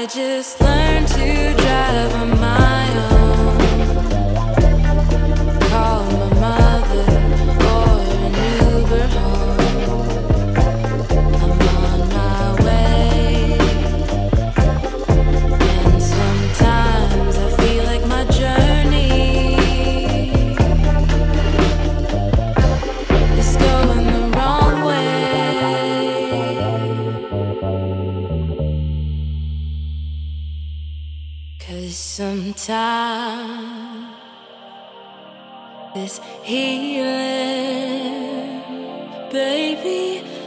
just learned to drive on my own. Call my mother or an Uber home. I'm on my way, and sometimes I feel like my journey is going the wrong way. 'Cause sometimes this healing, baby,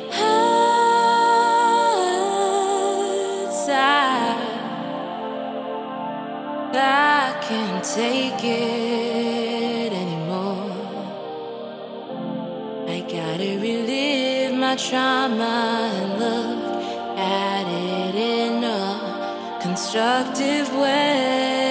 hurts. I can't take it anymore. I gotta relive my trauma and look at it in a constructive way.